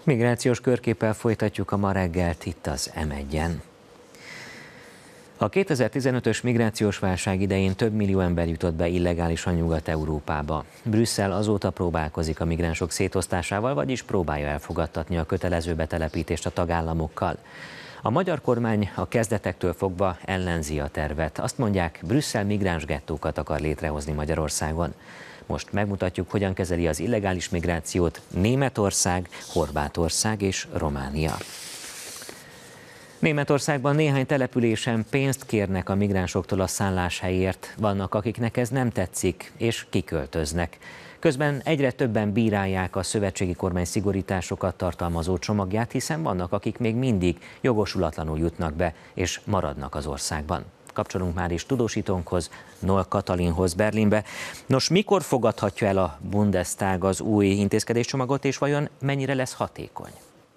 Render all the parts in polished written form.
Migrációs körképpel folytatjuk a ma reggelt itt az M1-en. A 2015-ös migrációs válság idején több millió ember jutott be illegálisan Nyugat-Európába. Brüsszel azóta próbálkozik a migránsok szétosztásával, vagyis próbálja elfogadtatni a kötelező betelepítést a tagállamokkal. A magyar kormány a kezdetektől fogva ellenzi a tervet. Azt mondják, Brüsszel migráns gettókat akar létrehozni Magyarországon. Most megmutatjuk, hogyan kezeli az illegális migrációt Németország, Horvátország és Románia. Németországban néhány településen pénzt kérnek a migránsoktól a szálláshelyért. Vannak, akiknek ez nem tetszik, és kiköltöznek. Közben egyre többen bírálják a szövetségi kormány szigorításokat tartalmazó csomagját, hiszen vannak, akik még mindig jogosulatlanul jutnak be, és maradnak az országban. Kapcsolunk már is tudósítónkhoz, Noll Katalinhoz Berlinbe. Nos, mikor fogadhatja el a Bundestag az új intézkedéscsomagot, és vajon mennyire lesz hatékony?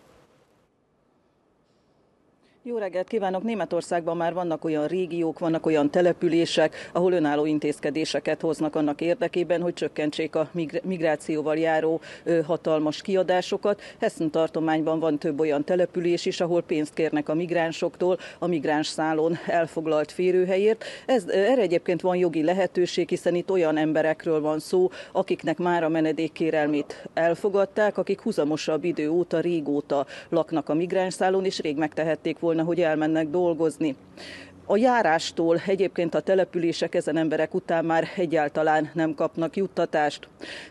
Jó reggelt kívánok! Németországban már vannak olyan régiók, vannak olyan települések, ahol önálló intézkedéseket hoznak annak érdekében, hogy csökkentsék a migrációval járó hatalmas kiadásokat. Hessen tartományban van több olyan település is, ahol pénzt kérnek a migránsoktól a migráns szálon elfoglalt férőhelyért. Erre egyébként van jogi lehetőség, hiszen itt olyan emberekről van szó, akiknek már a menedékkérelmét elfogadták, akik huzamosabb idő óta, régóta laknak a migráns szálon, és rég megtehették volna, hogy elmennek dolgozni. A járástól egyébként a települések ezen emberek után már egyáltalán nem kapnak juttatást.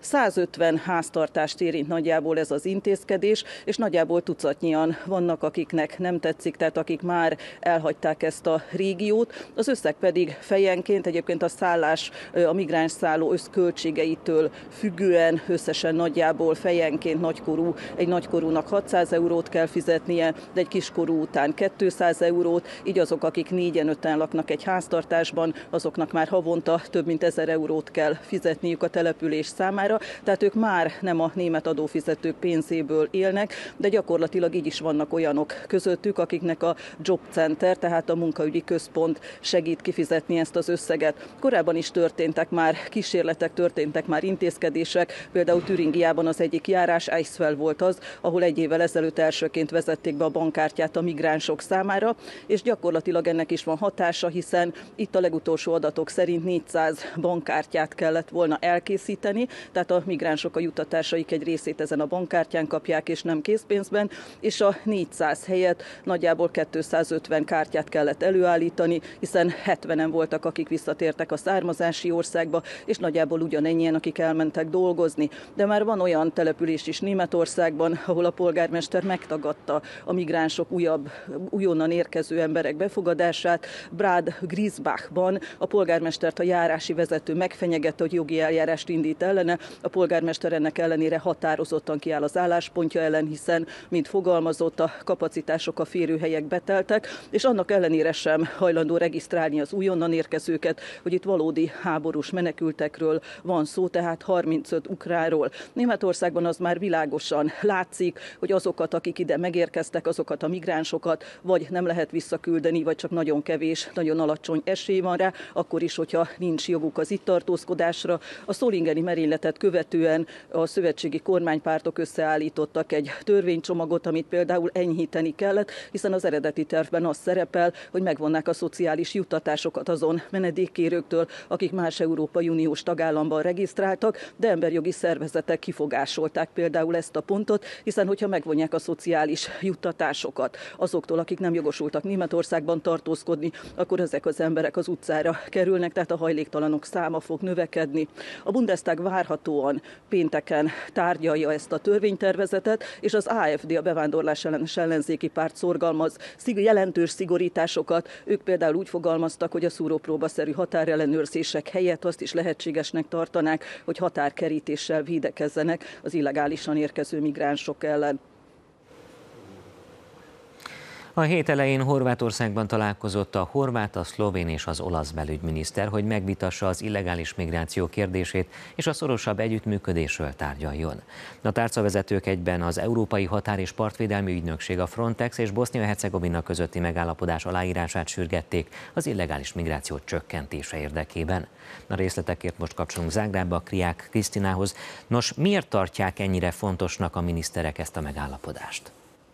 150 háztartást érint nagyjából ez az intézkedés, és nagyjából tucatnyian vannak, akiknek nem tetszik, tehát akik már elhagyták ezt a régiót. Az összeg pedig fejenként egyébként a szállás, a migráns szálló összköltségeitől függően összesen nagyjából fejenként egy nagykorúnak 600 eurót kell fizetnie, de egy kiskorú után 200 eurót, így azok, akik 4-5 laknak egy háztartásban, azoknak már havonta több mint 1000 eurót kell fizetniük a település számára, tehát ők már nem a német adófizetők pénzéből élnek, de gyakorlatilag így is vannak olyanok közöttük, akiknek a Jobcenter, tehát a munkaügyi központ segít kifizetni ezt az összeget. Korábban is történtek már kísérletek, történtek már intézkedések, például Türingiában az egyik járás, Eisfel volt az, ahol egy évvel ezelőtt elsőként vezették be a bankkártyát a migránsok számára, és gyakorlatilag ennek is van hatása, hiszen itt a legutolsó adatok szerint 400 bankkártyát kellett volna elkészíteni, tehát a migránsok a juttatásaik egy részét ezen a bankkártyán kapják, és nem készpénzben, és a 400 helyett nagyjából 250 kártyát kellett előállítani, hiszen 70-en voltak, akik visszatértek a származási országba, és nagyjából ugyanennyien, akik elmentek dolgozni. De már van olyan település is Németországban, ahol a polgármester megtagadta a migránsok újonnan érkező emberek befogadását. Bad Griesbachban a polgármestert a járási vezető megfenyegette, hogy jogi eljárást indít ellene. A polgármester ennek ellenére határozottan kiáll az álláspontja ellen, hiszen, mint fogalmazott, a kapacitások, a férőhelyek beteltek, és annak ellenére sem hajlandó regisztrálni az újonnan érkezőket, hogy itt valódi háborús menekültekről van szó, tehát 35 ukránról. Németországban az már világosan látszik, hogy azokat, akik ide megérkeztek, azokat a migránsokat vagy nem lehet visszaküldeni, vagy csak nagyon kevés, nagyon alacsony esély van rá, akkor is, hogyha nincs joguk az itt tartózkodásra. A szolingeni merényletet követően a szövetségi kormánypártok összeállítottak egy törvénycsomagot, amit például enyhíteni kellett, hiszen az eredeti tervben az szerepel, hogy megvonnák a szociális juttatásokat azon menedékkérőktől, akik más Európai Uniós tagállamban regisztráltak, de emberjogi szervezetek kifogásolták például ezt a pontot, hiszen hogyha megvonják a szociális juttatásokat azoktól, akik nem jogosultak Németországban tartózkodni, akkor ezek az emberek az utcára kerülnek, tehát a hajléktalanok száma fog növekedni. A Bundestag várhatóan pénteken tárgyalja ezt a törvénytervezetet, és az AfD, a bevándorlás ellenes ellenzéki párt szorgalmaz jelentős szigorításokat. Ők például úgy fogalmaztak, hogy a szúrópróbaszerű határellenőrzések helyett azt is lehetségesnek tartanák, hogy határkerítéssel védekezzenek az illegálisan érkező migránsok ellen. A hét elején Horvátországban találkozott a horvát, a szlovén és az olasz belügyminiszter, hogy megvitassa az illegális migráció kérdését és a szorosabb együttműködésről tárgyaljon. A tárcavezetők egyben az Európai Határ- és Partvédelmi Ügynökség, a Frontex és Bosznia-Hercegovina közötti megállapodás aláírását sürgették az illegális migráció csökkentése érdekében. A részletekért most kapcsolunk Zágrábba, Kriák Krisztinához. Nos, miért tartják ennyire fontosnak a miniszterek ezt a megállapodást?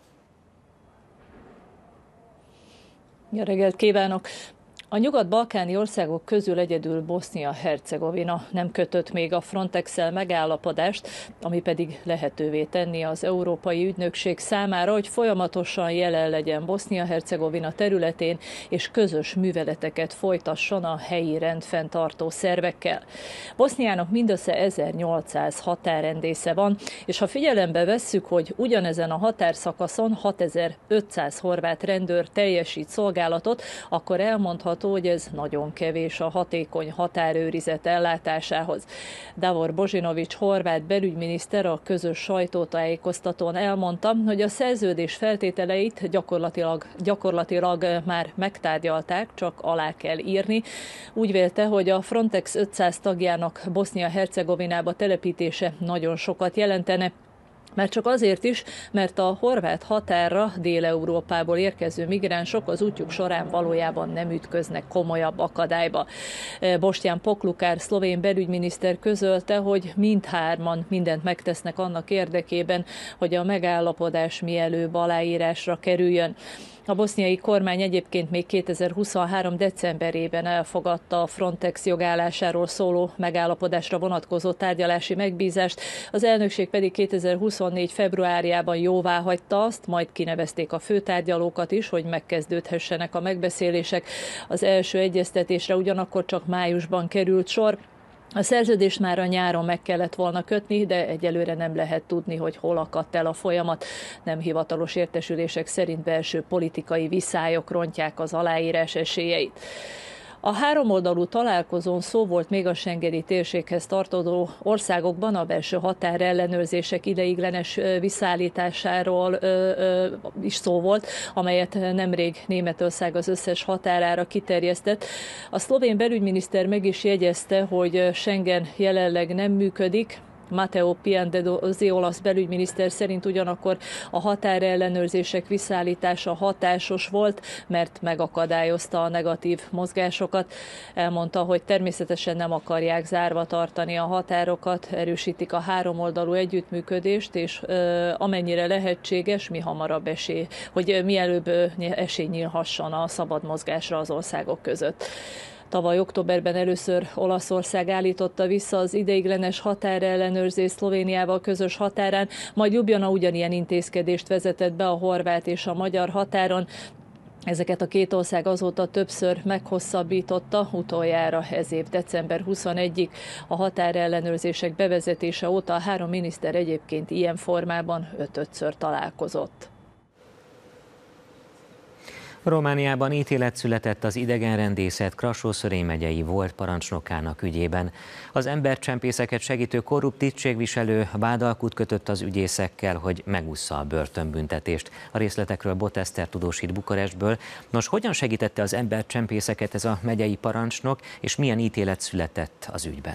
Jó reggelt kívánok! A nyugat-balkáni országok közül egyedül Bosznia-Hercegovina nem kötött még a Frontex-szel megállapodást, ami pedig lehetővé tenni az Európai Ügynökség számára, hogy folyamatosan jelen legyen Bosznia-Hercegovina területén, és közös műveleteket folytasson a helyi rendfenntartó szervekkel. Boszniának mindössze 1800 határrendésze van, és ha figyelembe vesszük, hogy ugyanezen a határszakaszon 6500 horvát rendőr teljesít szolgálatot, akkor elmondható, hogy ez nagyon kevés a hatékony határőrizet ellátásához. Davor Božinović horvát belügyminiszter a közös sajtótájékoztatón elmondta, hogy a szerződés feltételeit gyakorlatilag már megtárgyalták, csak alá kell írni. Úgy vélte, hogy a Frontex 500 tagjának Bosznia-Hercegovinába telepítése nagyon sokat jelentene, már csak azért is, mert a horvát határra Dél-Európából érkező migránsok az útjuk során valójában nem ütköznek komolyabb akadályba. Boštjan Poklukár szlovén belügyminiszter közölte, hogy mindhárman mindent megtesznek annak érdekében, hogy a megállapodás mielőbb aláírásra kerüljön. A boszniai kormány egyébként még 2023. decemberében elfogadta a Frontex jogállásáról szóló megállapodásra vonatkozó tárgyalási megbízást, az elnökség pedig 2024. februárjában jóváhagyta azt, majd kinevezték a főtárgyalókat is, hogy megkezdődhessenek a megbeszélések. Az első egyeztetésre ugyanakkor csak májusban került sor. A szerződést már a nyáron meg kellett volna kötni, de egyelőre nem lehet tudni, hogy hol akadt el a folyamat. Nem hivatalos értesülések szerint belső politikai viszályok rontják az aláírás esélyeit. A háromoldalú találkozón szó volt még a schengeni térséghez tartozó országokban a belső határellenőrzések ideiglenes visszaállításáról is szó volt, amelyet nemrég Németország az összes határára kiterjesztett. A szlovén belügyminiszter meg is jegyezte, hogy Schengen jelenleg nem működik. Matteo Piantedosi olasz belügyminiszter szerint ugyanakkor a határellenőrzések visszaállítása hatásos volt, mert megakadályozta a negatív mozgásokat. Elmondta, hogy természetesen nem akarják zárva tartani a határokat, erősítik a háromoldalú együttműködést, és amennyire lehetséges, hogy mielőbb esély nyílhasson a szabad mozgásra az országok között. Tavaly októberben először Olaszország állította vissza az ideiglenes határellenőrzést Szlovéniával közös határán, majd Ljubljana ugyanilyen intézkedést vezetett be a horvát és a magyar határon. Ezeket a két ország azóta többször meghosszabbította, utoljára ez év december 21-ig. A határellenőrzések bevezetése óta a három miniszter egyébként ilyen formában 5-ször találkozott. Romániában ítélet született az idegenrendészet Krassó-Szörény megyei volt parancsnokának ügyében. Az embercsempészeket segítő korrupt tisztségviselő vádalkut kötött az ügyészekkel, hogy megússza a börtönbüntetést. A részletekről Bot Eszter tudósít Bukarestből. Nos, hogyan segítette az embercsempészeket ez a megyei parancsnok, és milyen ítélet született az ügyben?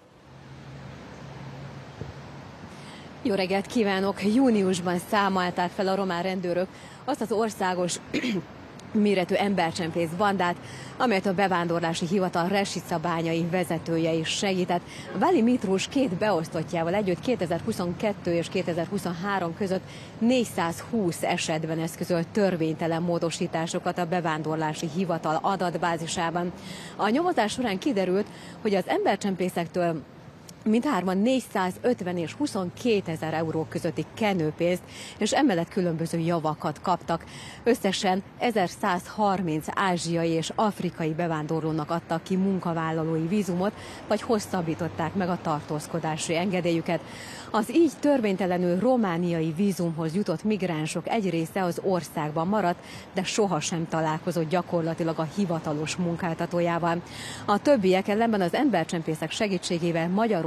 Jó reggelt kívánok! Júniusban számolták fel a román rendőrök azt az országos méretű embercsempész bandát, amelyet a bevándorlási hivatal Resicabányai vezetője is segített. Vali Mitrus két beosztottjával együtt 2022 és 2023 között 420 esetben eszközölt törvénytelen módosításokat a bevándorlási hivatal adatbázisában. A nyomozás során kiderült, hogy az embercsempészektől mindhárman 450 és 22 000 euró közötti kenőpénzt, és emellett különböző javakat kaptak. Összesen 1130 ázsiai és afrikai bevándorlónak adtak ki munkavállalói vízumot, vagy hosszabbították meg a tartózkodási engedélyüket. Az így törvénytelenül romániai vízumhoz jutott migránsok egy része az országban maradt, de sohasem találkozott gyakorlatilag a hivatalos munkáltatójával. A többiek ellenben az embercsempészek segítségével Magyarországon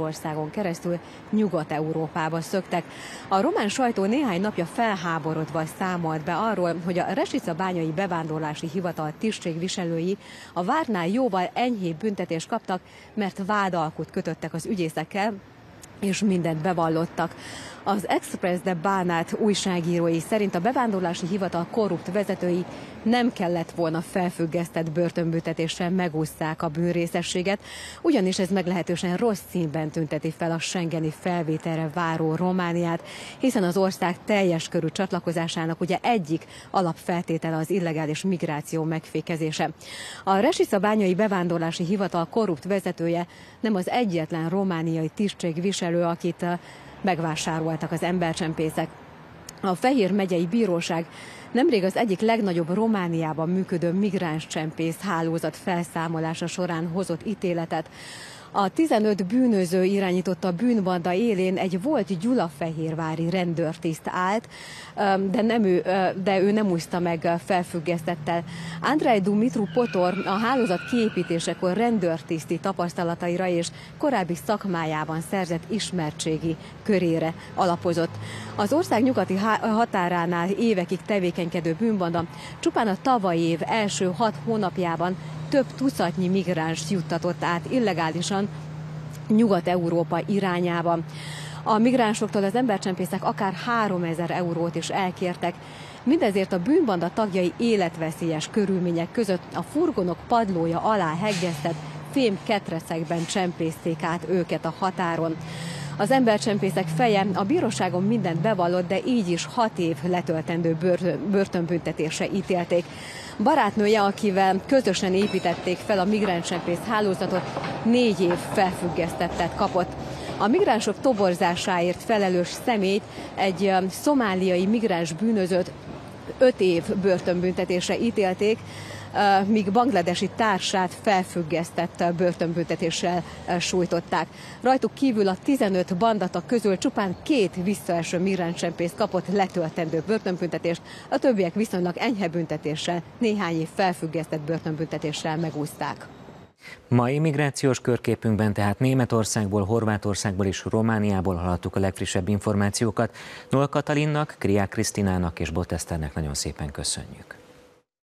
Németországon keresztül Nyugat-Európába szöktek. A román sajtó néhány napja felháborodva számolt be arról, hogy a Resicabányai Bevándorlási Hivatal tisztségviselői a vártnál jóval enyhébb büntetést kaptak, mert vádalkut kötöttek az ügyészekkel, és mindent bevallottak. Az Express de Bánát újságírói szerint a bevándorlási hivatal korrupt vezetői nem kellett volna felfüggesztett börtönbüntetéssel megússzák a bűnrészességet, ugyanis ez meglehetősen rossz színben tünteti fel a schengeni felvételre váró Romániát, hiszen az ország teljes körű csatlakozásának ugye egyik alapfeltétele az illegális migráció megfékezése. A Resicabányai Bevándorlási Hivatal korrupt vezetője nem az egyetlen romániai tisztségviselő, akit megvásároltak az embercsempészek. A Fehér megyei bíróság nemrég az egyik legnagyobb Romániában működő migránscsempész hálózat felszámolása során hozott ítéletet. A 15 bűnöző irányította bűnbanda élén egy volt gyulafehérvári rendőrtiszt állt, de ő nem úszta meg felfüggesztettel. Andrei Dumitru Potor a hálózat kiépítésekor rendőrtiszti tapasztalataira és korábbi szakmájában szerzett ismertségi körére alapozott. Az ország nyugati határánál évekig tevékenykedő bűnbanda csupán a tavalyi év első 6 hónapjában több tucatnyi migránst juttatott át illegálisan Nyugat-Európa irányába. A migránsoktól az embercsempészek akár 3000 eurót is elkértek. Mindezért a bűnbanda tagjai életveszélyes körülmények között a furgonok padlója alá hegesztett fém ketrecekben csempészték át őket a határon. Az embercsempészek feje a bíróságon mindent bevallott, de így is 6 év letöltendő börtönbüntetésre ítélték. Barátnője, akivel közösen építették fel a migránscsempész hálózatot, 4 év felfüggesztettet kapott. A migránsok toborzásáért felelős személyt, egy szomáliai migráns bűnözőt 5 év börtönbüntetésre ítélték, míg bangladesi társát felfüggesztett börtönbüntetéssel sújtották. Rajtuk kívül a 15 bandatag közül csupán 2 visszaeső migránscsempész kapott letöltendő börtönbüntetést, a többiek viszonylag enyhe büntetéssel, néhány év felfüggesztett börtönbüntetéssel megúszták. Mai migrációs körképünkben tehát Németországból, Horvátországból és Romániából hallottuk a legfrissebb információkat. Noll Katalinnak, Kriák Krisztinának és Bot Eszternek nagyon szépen köszönjük.